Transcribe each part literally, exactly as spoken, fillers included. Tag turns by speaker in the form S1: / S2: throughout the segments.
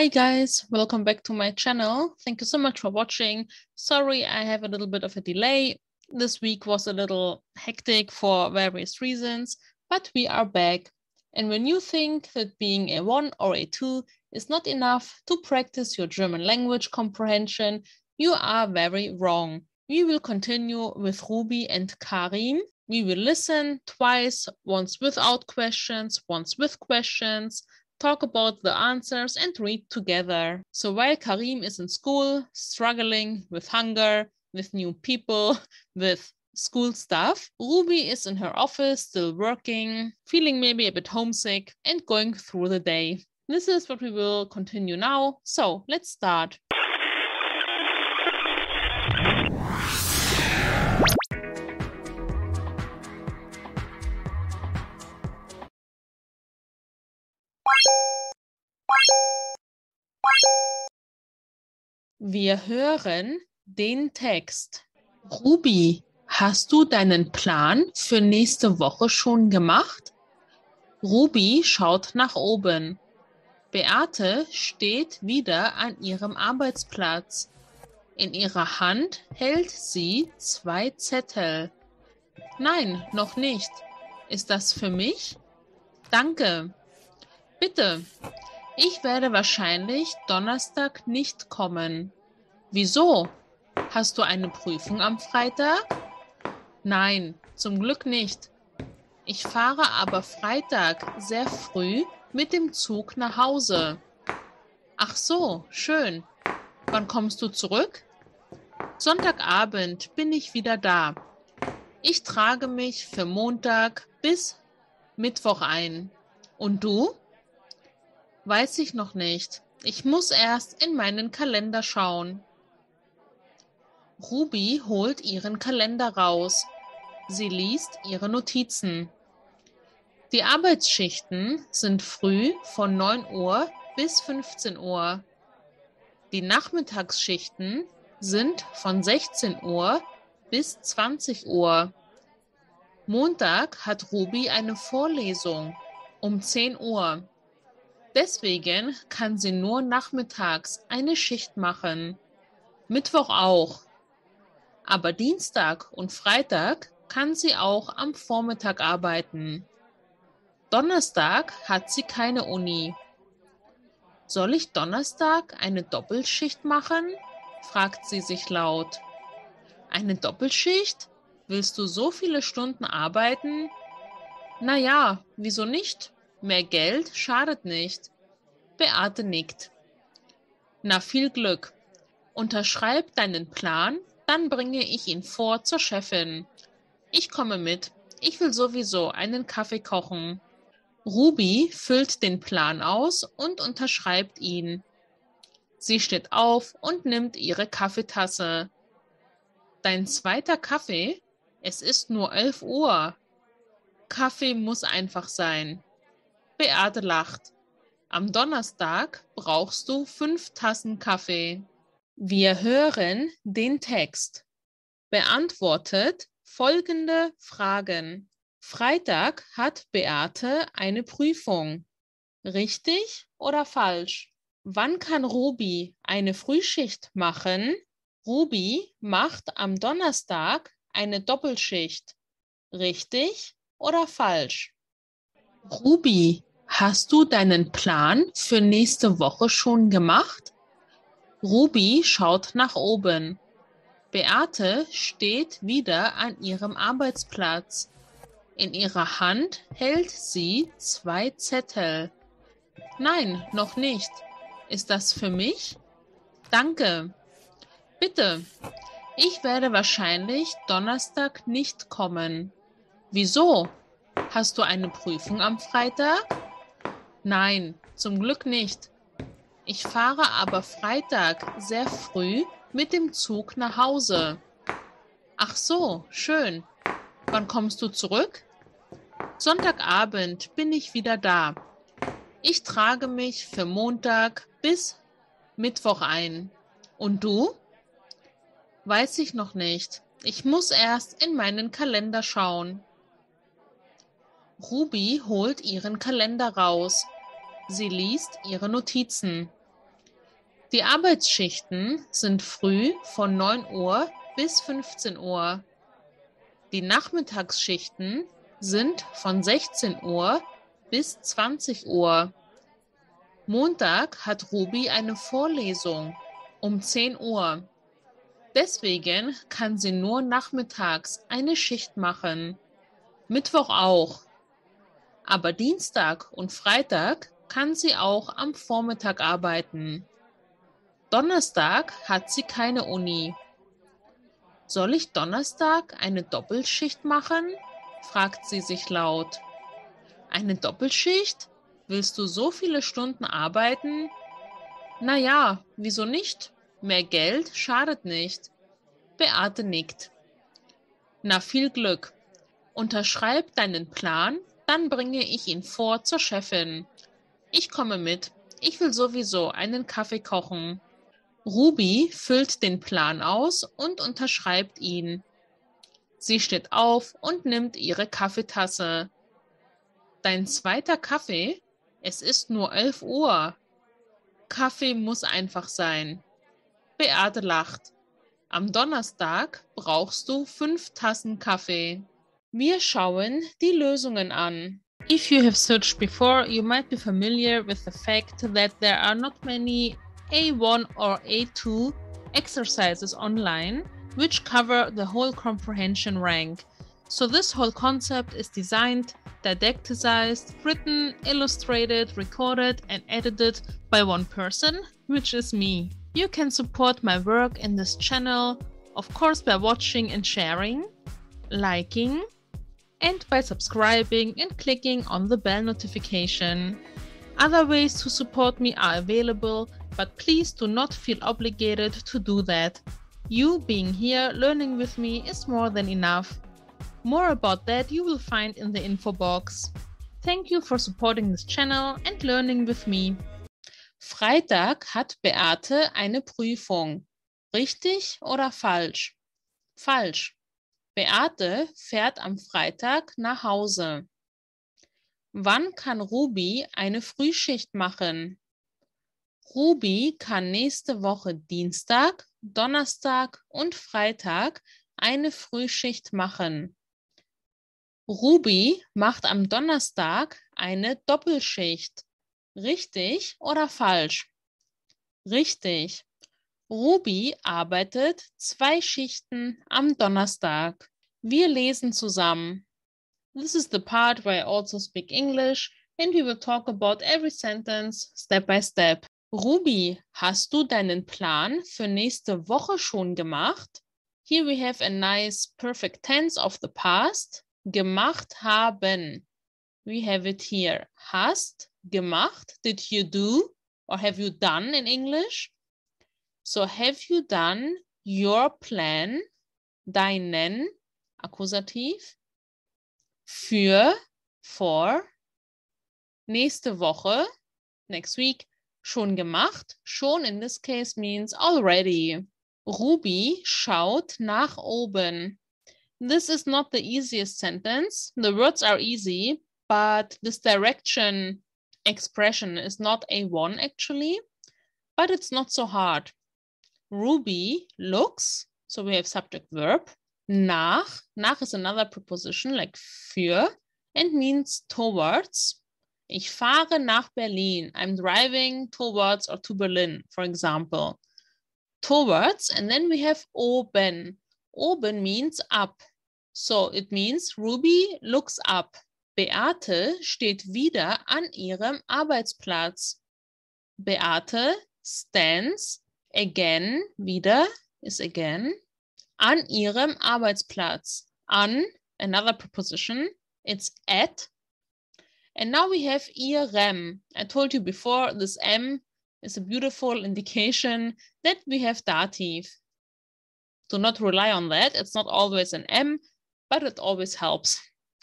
S1: Hi guys, welcome back to my channel. Thank you so much for watching. Sorry, I have a little bit of a delay. This week was a little hectic for various reasons, but we are back. And when you think that being A one or A two is not enough to practice your German language comprehension, you are very wrong. We will continue with Ruby and Karim. We will listen twice, once without questions, once with questions, talk about the answers and read together. So while Karim is in school, struggling with hunger, with new people, with school stuff, Ruby is in her office, still working, feeling maybe a bit homesick and going through the day. This is what we will continue now. So let's start. Wir hören den Text. Ruby, hast du deinen Plan für nächste Woche schon gemacht? Ruby schaut nach oben. Beate steht wieder an ihrem Arbeitsplatz. In ihrer Hand hält sie zwei Zettel. Nein, noch nicht. Ist das für mich? Danke. Bitte. Ich werde wahrscheinlich Donnerstag nicht kommen. Wieso? Hast du eine Prüfung am Freitag? Nein, zum Glück nicht. Ich fahre aber Freitag sehr früh mit dem Zug nach Hause. Ach so, schön. Wann kommst du zurück? Sonntagabend bin ich wieder da. Ich trage mich für Montag bis Mittwoch ein. Und du? Weiß ich noch nicht. Ich muss erst in meinen Kalender schauen. Ruby holt ihren Kalender raus. Sie liest ihre Notizen. Die Arbeitsschichten sind früh von neun Uhr bis fünfzehn Uhr. Die Nachmittagsschichten sind von sechzehn Uhr bis zwanzig Uhr. Montag hat Ruby eine Vorlesung um zehn Uhr. Deswegen kann sie nur nachmittags eine Schicht machen. Mittwoch auch. Aber Dienstag und Freitag kann sie auch am Vormittag arbeiten. Donnerstag hat sie keine Uni. Soll ich Donnerstag eine Doppelschicht machen? Fragt sie sich laut. Eine Doppelschicht? Willst du so viele Stunden arbeiten? Na ja, wieso nicht? Mehr Geld schadet nicht. Beate nickt. Na, viel Glück. Unterschreib deinen Plan, dann bringe ich ihn vor zur Chefin. Ich komme mit. Ich will sowieso einen Kaffee kochen. Ruby füllt den Plan aus und unterschreibt ihn. Sie steht auf und nimmt ihre Kaffeetasse. Dein zweiter Kaffee? Es ist nur elf Uhr. Kaffee muss einfach sein. Beate lacht. Am Donnerstag brauchst du fünf Tassen Kaffee. Wir hören den Text. Beantwortet folgende Fragen. Freitag hat Beate eine Prüfung. Richtig oder falsch? Wann kann Ruby eine Frühschicht machen? Ruby macht am Donnerstag eine Doppelschicht. Richtig oder falsch? Ruby, hast du deinen Plan für nächste Woche schon gemacht? Ruby schaut nach oben. Beate steht wieder an ihrem Arbeitsplatz. In ihrer Hand hält sie zwei Zettel. Nein, noch nicht. Ist das für mich? Danke. Bitte. Ich werde wahrscheinlich Donnerstag nicht kommen. Wieso? Hast du eine Prüfung am Freitag? Nein, zum Glück nicht. Ich fahre aber Freitag sehr früh mit dem Zug nach Hause. Ach so, schön. Wann kommst du zurück? Sonntagabend bin ich wieder da. Ich trage mich für Montag bis Mittwoch ein. Und du? Weiß ich noch nicht. Ich muss erst in meinen Kalender schauen. Ruby holt ihren Kalender raus. Sie liest ihre Notizen. Die Arbeitsschichten sind früh von neun Uhr bis fünfzehn Uhr. Die Nachmittagsschichten sind von sechzehn Uhr bis zwanzig Uhr. Montag hat Ruby eine Vorlesung um zehn Uhr. Deswegen kann sie nur nachmittags eine Schicht machen. Mittwoch auch. Aber Dienstag und Freitag kann sie auch am Vormittag arbeiten. Donnerstag hat sie keine Uni. Soll ich Donnerstag eine Doppelschicht machen? Fragt sie sich laut. Eine Doppelschicht? Willst du so viele Stunden arbeiten? Na ja, wieso nicht? Mehr Geld schadet nicht. Beate nickt. Na, viel Glück. Unterschreib deinen Plan, dann bringe ich ihn vor zur Chefin. Ich komme mit. Ich will sowieso einen Kaffee kochen. Ruby füllt den Plan aus und unterschreibt ihn. Sie steht auf und nimmt ihre Kaffeetasse. Dein zweiter Kaffee? Es ist nur elf Uhr. Kaffee muss einfach sein. Beate lacht. Am Donnerstag brauchst du fünf Tassen Kaffee. Wir schauen die Lösungen an. If you have searched before, you might be familiar with the fact that there are not many A one or A two exercises online which cover the whole comprehension rank. So this whole concept is designed, didacticized, written, illustrated, recorded and edited by one person, which is me. You can support my work in this channel, of course by watching and sharing, liking, and by subscribing and clicking on the bell notification. Other ways to support me are available, but please do not feel obligated to do that. You being here learning with me is more than enough. More about that you will find in the info box. Thank you for supporting this channel and learning with me. Freitag hat Beate eine Prüfung. Richtig oder falsch? Falsch. Beate fährt am Freitag nach Hause. Wann kann Ruby eine Frühschicht machen? Ruby kann nächste Woche Dienstag, Donnerstag und Freitag eine Frühschicht machen. Ruby macht am Donnerstag eine Doppelschicht. Richtig oder falsch? Richtig. Ruby arbeitet zwei Schichten am Donnerstag. Wir lesen zusammen. This is the part where I also speak English and we will talk about every sentence step by step. Ruby, hast du deinen Plan für nächste Woche schon gemacht? Here we have a nice perfect tense of the past. Gemacht haben. We have it here. Hast, gemacht. Did you do? Or have you done in English? So have you done your plan, deinen, Akkusativ, für, for, nächste Woche, next week, schon gemacht. Schon in this case means already. Ruby schaut nach oben. This is not the easiest sentence. The words are easy, but this direction expression is not A one actually, but it's not so hard. Ruby looks, so we have subject verb. Nach, nach is another preposition like für and means towards. Ich fahre nach Berlin. I'm driving towards or to Berlin, for example. Towards, and then we have oben. Oben means up. So it means Ruby looks up. Beate steht wieder an ihrem Arbeitsplatz. Beate stands again, wieder is again, an ihrem Arbeitsplatz. An, another preposition, it's at. And now we have ihrem. I told you before, this M is a beautiful indication that we have dative. Do not rely on that. It's not always an M, but it always helps.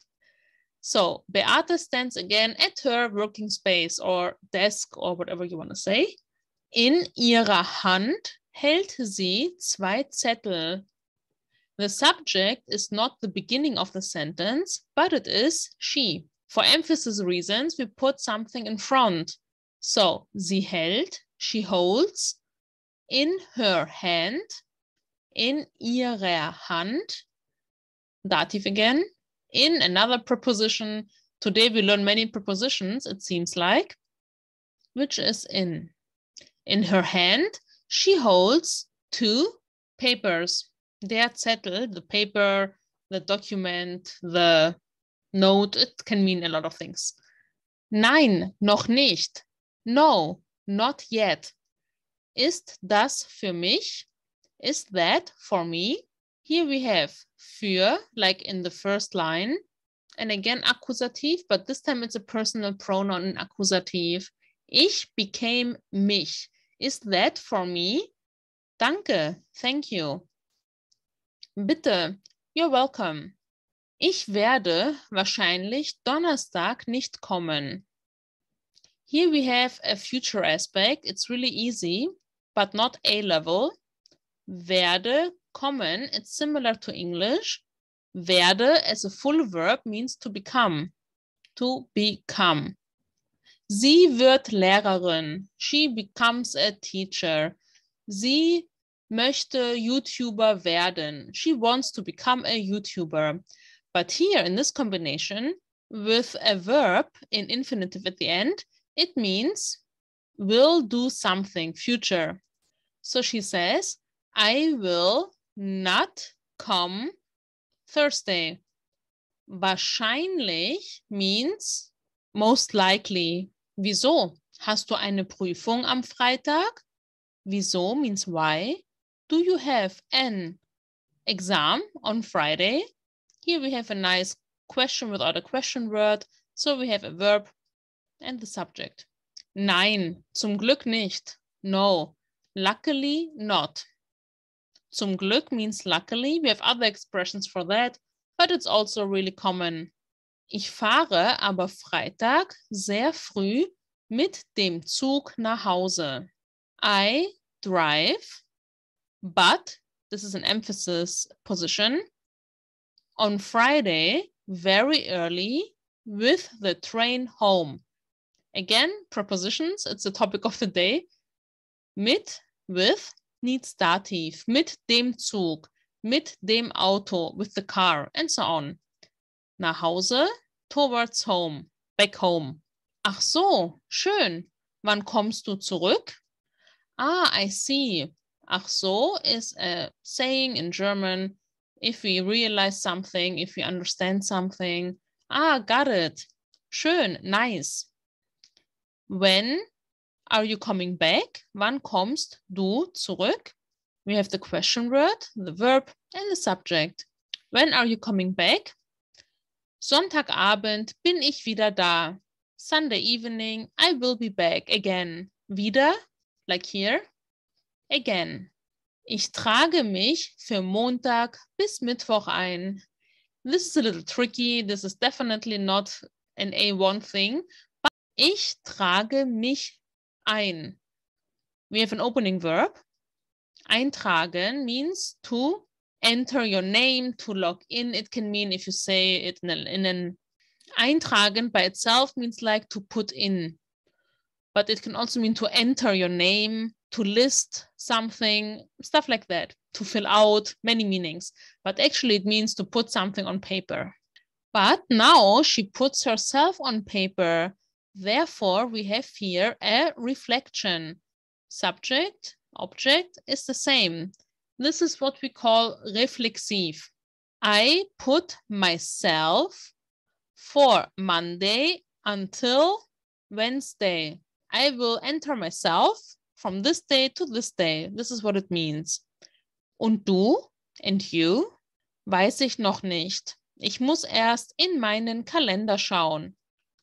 S1: So, Beate stands again at her working space or desk or whatever you want to say. In ihrer Hand hält sie zwei Zettel. The subject is not the beginning of the sentence, but it is she. For emphasis reasons, we put something in front. So, sie hält, she holds, in her hand, in ihrer Hand, Dativ again, in another preposition. Today we learn many prepositions, it seems like, which is in. In her hand, she holds two papers. Der Zettel, the paper, the document, the note, it can mean a lot of things. Nein, noch nicht. No, not yet. Ist das für mich? Is that for me? Here we have für, like in the first line. And again, Akkusativ, but this time it's a personal pronoun in Akkusativ. Ich became mich. Is that for me? Danke, thank you. Bitte, you're welcome. Ich werde wahrscheinlich Donnerstag nicht kommen. Here we have a future aspect. It's really easy, but not A-level. Werde, kommen, it's similar to English. Werde as a full verb means to become. To become. Sie wird Lehrerin. She becomes a teacher. Sie möchte YouTuber werden. She wants to become a YouTuber. But here in this combination with a verb in infinitive at the end, it means will do something, future. So she says, I will not come Thursday. Wahrscheinlich means most likely. Wieso? Hast du eine Prüfung am Freitag? Wieso means why. Do you have an exam on Friday? Here we have a nice question without a question word. So we have a verb and the subject. Nein, zum Glück nicht. No, luckily not. Zum Glück means luckily. We have other expressions for that, but it's also really common. Ich fahre aber Freitag sehr früh mit dem Zug nach Hause. I drive, but this is an emphasis position, on Friday very early with the train home. Again, prepositions, it's the topic of the day. Mit, with, needs dative. Mit dem Zug, mit dem Auto, with the car, and so on. Nach Hause, towards home, back home. Ach so, schön. Wann kommst du zurück? Ah, I see. Ach so is a saying in German. If we realize something, if we understand something. Ah, got it. Schön, nice. When are you coming back? Wann kommst du zurück? We have the question word, the verb, and the subject. When are you coming back? Sonntagabend bin ich wieder da. Sunday evening, I will be back again. Wieder, like here, again. Ich trage mich für Montag bis Mittwoch ein. This is a little tricky. This is definitely not an A one thing. But ich trage mich ein. We have an opening verb. Eintragen means to enter your name, to log in. It can mean if you say it in, a, in an Eintragen by itself means like to put in. But it can also mean to enter your name, to list something, stuff like that, to fill out, many meanings. But actually it means to put something on paper. But now she puts herself on paper. Therefore, we have here a reflection. Subject, object is the same. This is what we call reflexive. I put myself for Monday until Wednesday. I will enter myself from this day to this day. This is what it means. Und du? And you? Weiß ich noch nicht. Ich muss erst in meinen Kalender schauen.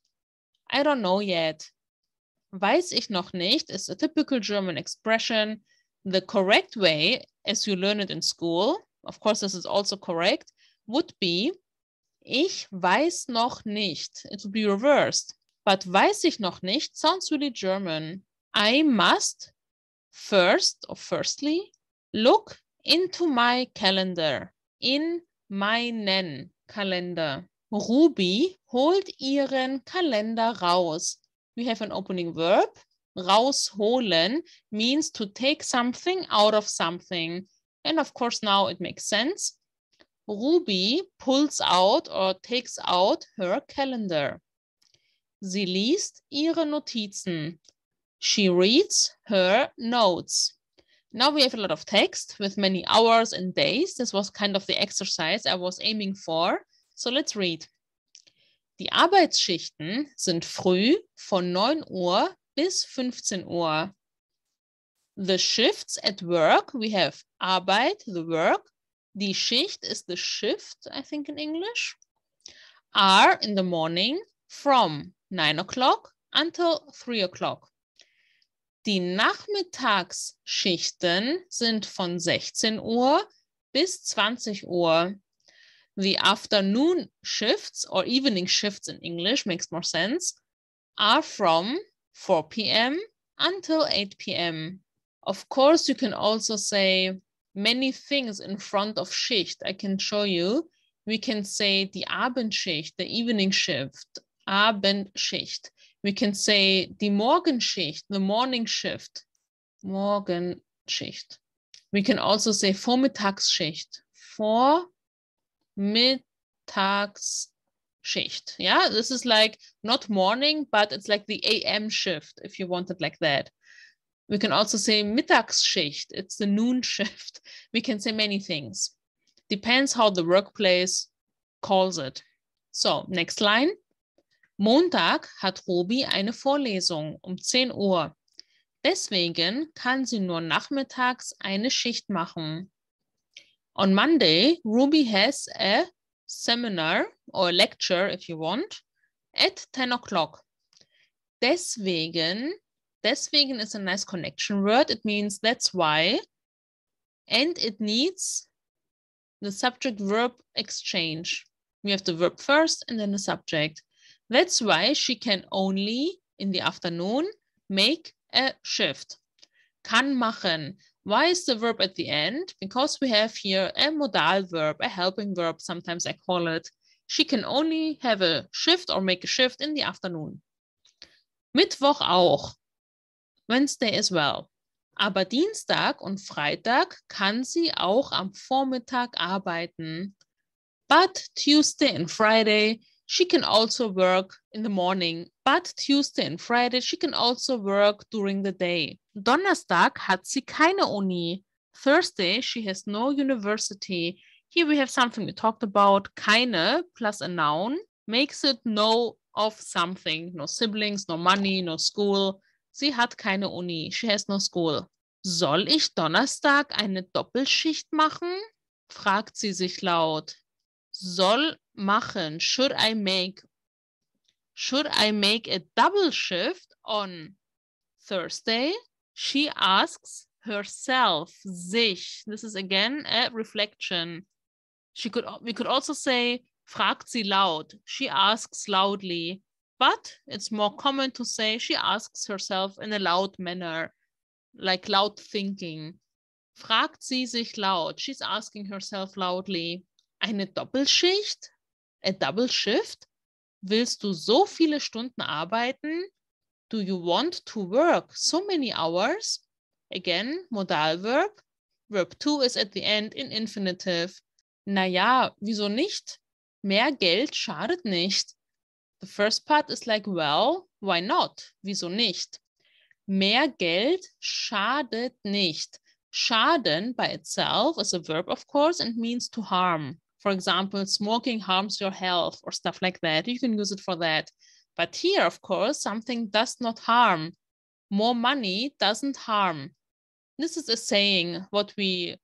S1: I don't know yet. Weiß ich noch nicht is a typical German expression. The correct way, as you learn it in school, of course this is also correct, would be ich weiß noch nicht. It would be reversed. But weiß ich noch nicht sounds really German. I must first or firstly look into my calendar. In meinen Kalender. Ruby holt ihren Kalender raus. We have an opening verb rausholen means to take something out of something. And of course, now it makes sense. Ruby pulls out or takes out her calendar. Sie liest ihre Notizen. She reads her notes. Now we have a lot of text with many hours and days. This was kind of the exercise I was aiming for. So let's read. Die Arbeitsschichten sind früh von neun Uhr bis fünfzehn Uhr. The shifts at work, we have Arbeit, the work. Die Schicht is the shift, I think in English, are in the morning from nine o'clock until three o'clock. Die Nachmittagsschichten sind von sechzehn Uhr bis zwanzig Uhr. The afternoon shifts, or evening shifts in English, makes more sense, are from four p m until eight p m Of course, you can also say many things in front of Schicht. I can show you. We can say die Abendschicht, the evening shift, Abendschicht. We can say die Morgenschicht, the morning shift, Morgenschicht. We can also say Vormittagsschicht, Vormittagsschicht. Yeah, this is like not morning, but it's like the A M shift, if you want it like that. We can also say Mittagsschicht, it's the noon shift. We can say many things. Depends how the workplace calls it. So, next line. Montag hat Ruby eine Vorlesung um zehn Uhr. Deswegen kann sie nur nachmittags eine Schicht machen. On Monday, Ruby has a seminar or lecture, if you want, at ten o'clock. Deswegen, deswegen is a nice connection word. It means that's why. And it needs the subject-verb exchange. We have the verb first and then the subject. That's why she can only, in the afternoon, make a shift. Kann machen. Why is the verb at the end? Because we have here a modal verb, a helping verb, sometimes I call it. She can only have a shift or make a shift in the afternoon. Mittwoch auch. Wednesday as well. Aber Dienstag und Freitag kann sie auch am Vormittag arbeiten. But Tuesday and Friday, she can also work in the morning. But Tuesday and Friday, she can also work during the day. Donnerstag hat sie keine Uni. Thursday, she has no university. Here we have something we talked about. Keine plus a noun makes it no of something. No siblings, no money, no school. Sie hat keine Uni. She has no school. Soll ich Donnerstag eine Doppelschicht machen? Fragt sie sich laut. Soll machen. Should I make? Should I make a double shift on Thursday? She asks herself. Sich. This is again a reflection. She could. We could also say fragt sie laut. She asks loudly. But it's more common to say she asks herself in a loud manner, like loud thinking. Fragt sie sich laut. She's asking herself loudly. Eine Doppelschicht? A double shift? Willst du so viele Stunden arbeiten? Do you want to work so many hours? Again, modal verb. Verb to is at the end in infinitive. Naja, wieso nicht? Mehr Geld schadet nicht. The first part is like, well, why not? Wieso nicht? Mehr Geld schadet nicht. Schaden by itself is a verb, of course, and means to harm. For example, smoking harms your health or stuff like that. You can use it for that. But here, of course, something does not harm. More money doesn't harm. This is a saying, what we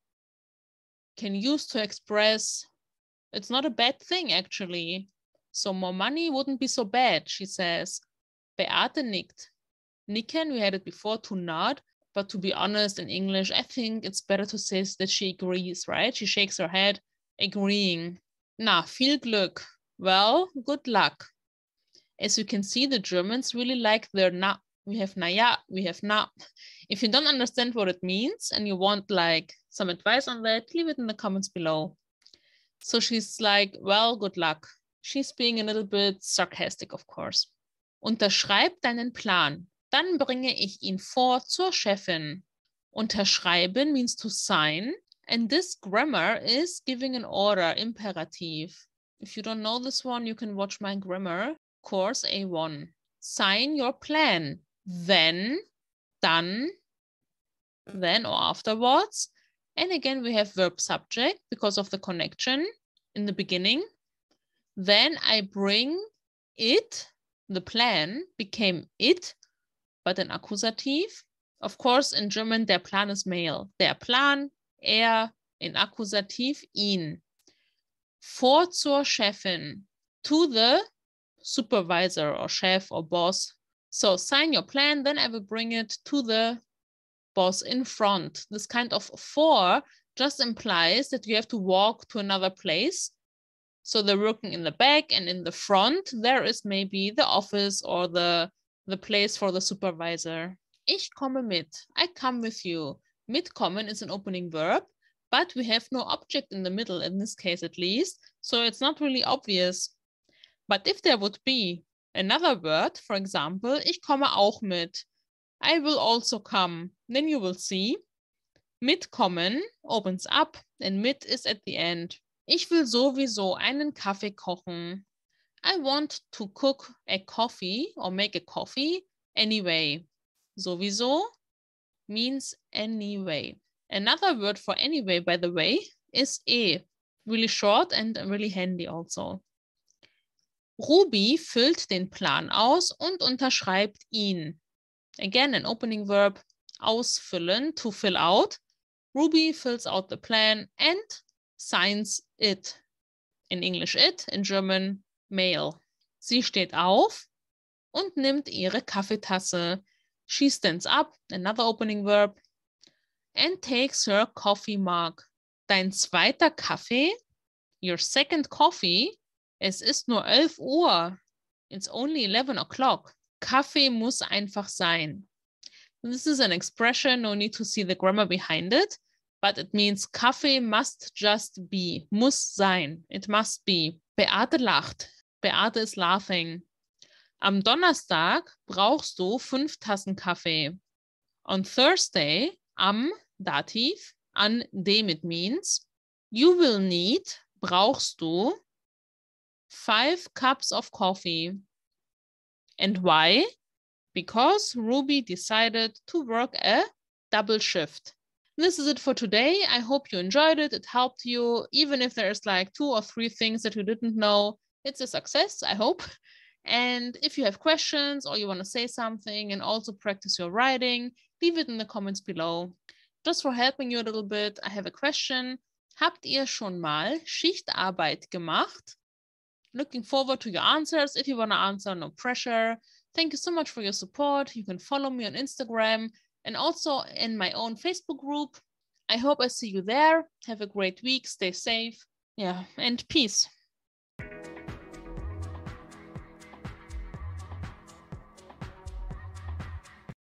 S1: can use to express it's not a bad thing, actually. So more money wouldn't be so bad, she says. Beate nickt. Nicken, we had it before, to nod. But to be honest, in English, I think it's better to say that she agrees, right? She shakes her head, agreeing. Na, viel Glück. Well, good luck. As you can see, the Germans really like their na. We have na ja, we have na. If you don't understand what it means and you want like some advice on that, leave it in the comments below. So she's like, well, good luck. She's being a little bit sarcastic, of course. Unterschreib deinen Plan. Dann bringe ich ihn vor zur Chefin. Unterschreiben means to sign, and this grammar is giving an order, imperative. If you don't know this one, you can watch my grammar course A one. Sign your plan. Then, dann, then or afterwards. And again, we have verb subject because of the connection in the beginning. Then I bring it, the plan became it, but an Akkusativ. Of course, in German, der Plan is male. Der Plan, er, in Akkusativ, ihn. Vor zur Chefin, to the supervisor or chef or boss. So sign your plan, then I will bring it to the boss in front. This kind of for just implies that you have to walk to another place. So they're working in the back, and in the front, there is maybe the office or the, the place for the supervisor. Ich komme mit. I come with you. Mitkommen is an opening verb, but we have no object in the middle, in this case at least, so it's not really obvious. But if there would be another word, for example, ich komme auch mit. I will also come. Then you will see. Mitkommen opens up, and mit is at the end. Ich will sowieso einen Kaffee kochen. I want to cook a coffee or make a coffee anyway. Sowieso means anyway. Another word for anyway, by the way, is eh. Really short and really handy also. Ruby füllt den Plan aus und unterschreibt ihn. Again, an opening verb, ausfüllen, to fill out. Ruby fills out the plan and signs it. In English it, in German male. Sie steht auf und nimmt ihre Kaffeetasse. She stands up, another opening verb, and takes her coffee mug. Dein zweiter Kaffee, your second coffee, es ist nur elf Uhr. It's only eleven o'clock. Kaffee muss einfach sein. This is an expression, no need to see the grammar behind it, but it means Kaffee must just be, muss sein, it must be. Beate lacht. Beate is laughing. Am Donnerstag brauchst du fünf Tassen Kaffee. On Thursday, am Dativ, an dem it means, you will need, brauchst du, five cups of coffee. And why? Because Ruby decided to work a double shift. This is it for today. I hope you enjoyed it. It helped you. Even if there's like two or three things that you didn't know, it's a success, I hope. And if you have questions or you want to say something and also practice your writing, leave it in the comments below. Just for helping you a little bit, I have a question. Habt ihr schon mal Schichtarbeit gemacht? Looking forward to your answers. If you want to answer, no pressure. Thank you so much for your support. You can follow me on Instagram and also in my own Facebook group. I hope I see you there. Have a great week. Stay safe. Yeah, and peace.